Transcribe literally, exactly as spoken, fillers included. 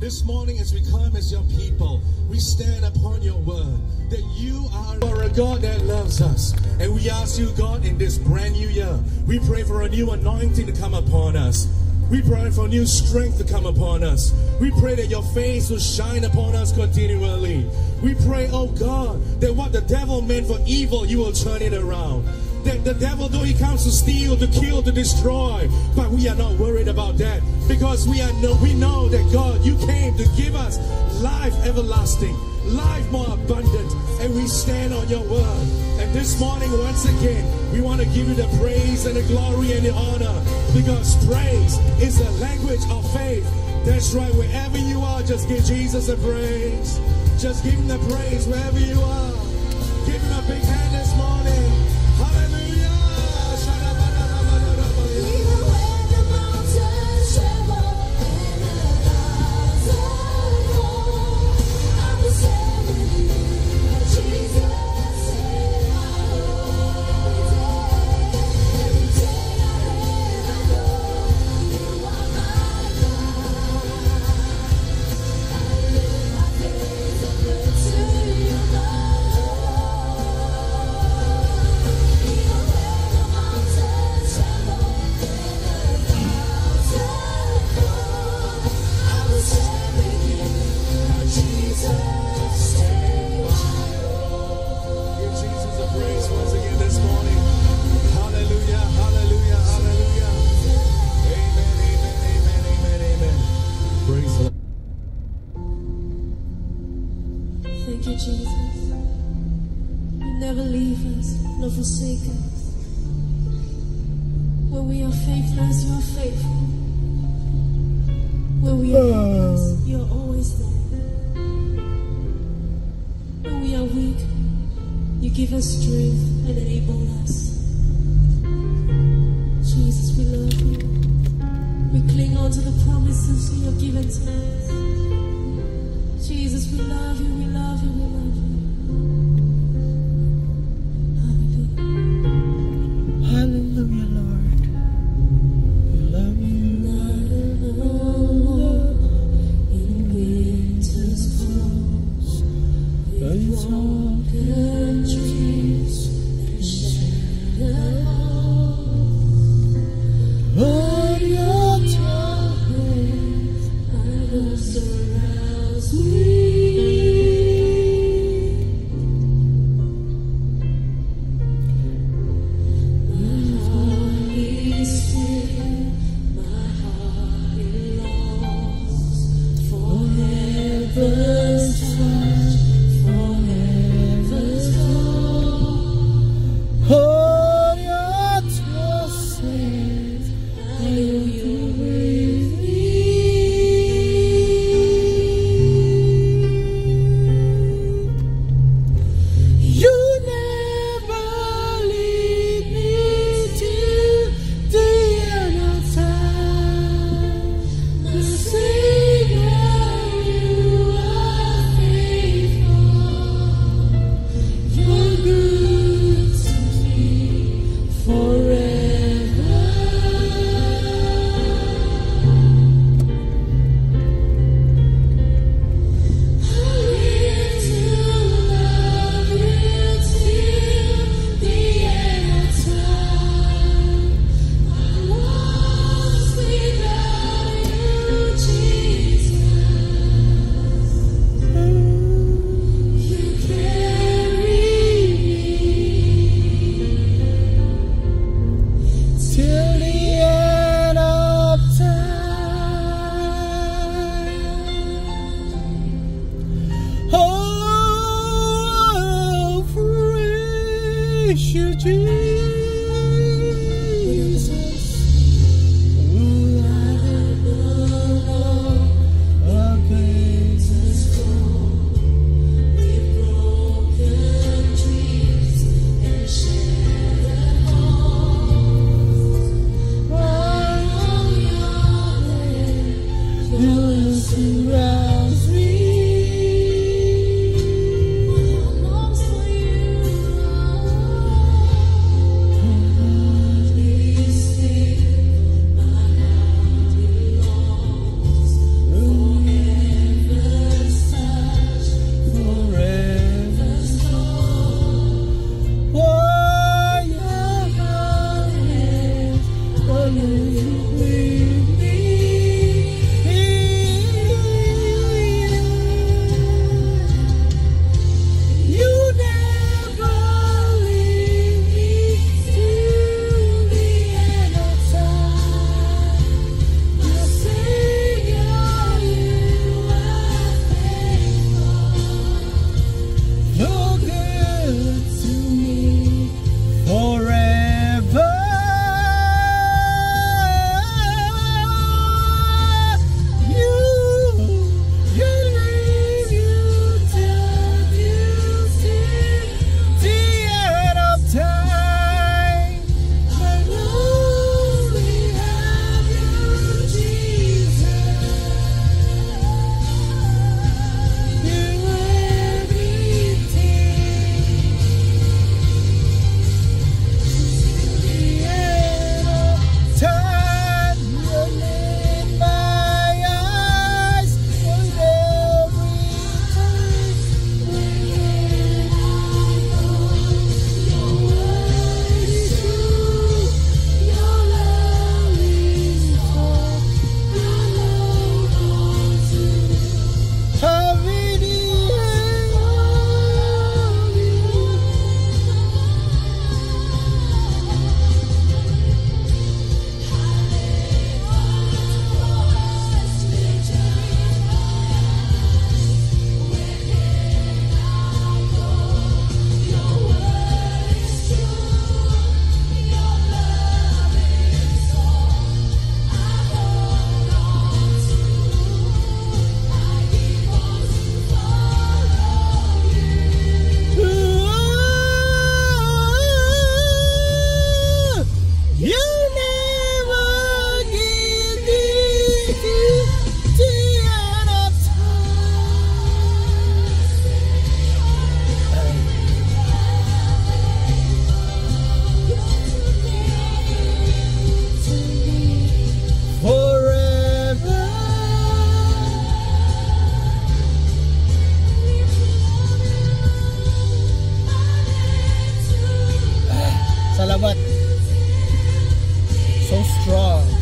This morning as we come as your people, we stand upon your word that you are a God that loves us. And we ask you, God, in this brand new year, we pray for a new anointing to come upon us. We pray for new strength to come upon us. We pray that your face will shine upon us continually. We pray, oh God, that what the devil meant for evil, you will turn it around. That the devil, though he comes to steal, to kill, to destroy, but we are not worried about that, because we are know we know that God, you came to give us life everlasting, life more abundant, and we stand on your word. And this morning, once again, we want to give you the praise and the glory and the honor, because praise is the language of faith. That's right. Wherever you are, just give Jesus a praise. Just give him the praise wherever you are. Give him a big hand this morning. Hallelujah. Even when the mountains tremble and the clouds fall, I will stand with you, Jesus, in my holy day. Every day I live, I know you are my God. I live my days and look to you, my Thank you, Jesus. You never leave us, nor forsake us. When we are faithless, you are faithful. When we are helpless, you are always there. When we are weak, you give us strength and enable us. Jesus, we love you. We cling on to the promises you have given to us. Jesus, we love you, we love you, we love you. Hallelujah. Hallelujah, Lord. We love you. Not alone in winter's cold, with walking trees and shattered halls. Oh, your Grace, I know surrounds me. My heart is still, my heart is lost for heaven's touch, for heaven's call. oh, your trust says, I know you're with me. you never leave me till the end of time. My Savior, you are faithful. You're good to me forever. I live to love you till the end of time. I'm lost without you, Jesus. You carry me till the end of time. Oh, praise you, Jesus. Oh, I alone. against Jesus cold, with broken dreams and shattered halls. While on your land, your love surrounds me. longs for you, Lord. so strong.